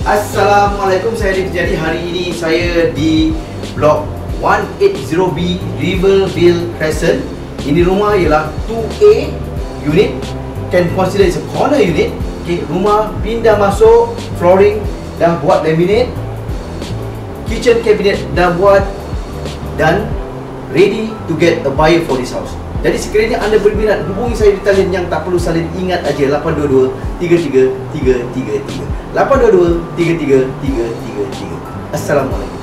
Assalamualaikum, saya Adi. Jadi hari ini saya di blok 180B Rivervale Crescent. Ini rumah ialah 2A unit, can consider it's a corner unit. Okay, rumah pindah masuk, flooring dah buat laminate, kitchen cabinet dah buat dan ready to get a buyer for this house. Jadi sekiranya anda berminat, hubungi saya di talian yang tak perlu salin ingat aja, 822 33 333. 822 33 333. Assalamualaikum.